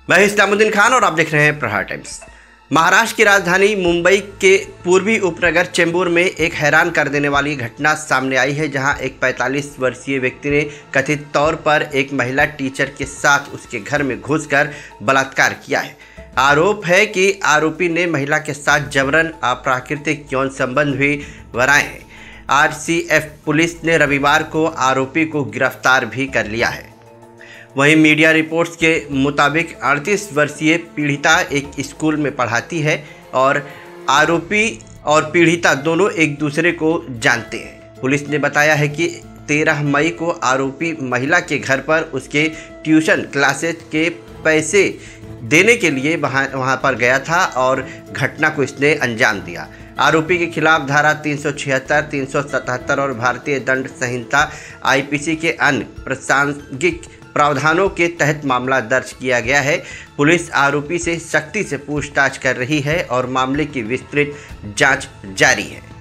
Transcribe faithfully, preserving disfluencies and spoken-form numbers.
मैं इस्लामुद्दीन खान और आप देख रहे हैं प्रहार टाइम्स। महाराष्ट्र की राजधानी मुंबई के पूर्वी उपनगर चेंबूर में एक हैरान कर देने वाली घटना सामने आई है, जहां एक पैंतालीस वर्षीय व्यक्ति ने कथित तौर पर एक महिला टीचर के साथ उसके घर में घुसकर बलात्कार किया है। आरोप है कि आरोपी ने महिला के साथ जबरन अप्राकृतिक यौन संबंध भी बनाए हैं। आरसीएफ पुलिस ने रविवार को आरोपी को गिरफ्तार भी कर लिया है। वहीं मीडिया रिपोर्ट्स के मुताबिक अड़तीस वर्षीय पीड़िता एक स्कूल में पढ़ाती है और आरोपी और पीड़िता दोनों एक दूसरे को जानते हैं। पुलिस ने बताया है कि तेरह मई को आरोपी महिला के घर पर उसके ट्यूशन क्लासेस के पैसे देने के लिए वहाँ वहाँ पर गया था और घटना को इसने अंजाम दिया। आरोपी के खिलाफ धारा तीन सौ छिहत्तर, तीन सौ सतहत्तर और भारतीय दंड संहिता आईपीसी के अन्य प्रासंगिक प्रावधानों के तहत मामला दर्ज किया गया है। पुलिस आरोपी से सख्ती से पूछताछ कर रही है और मामले की विस्तृत जांच जारी है।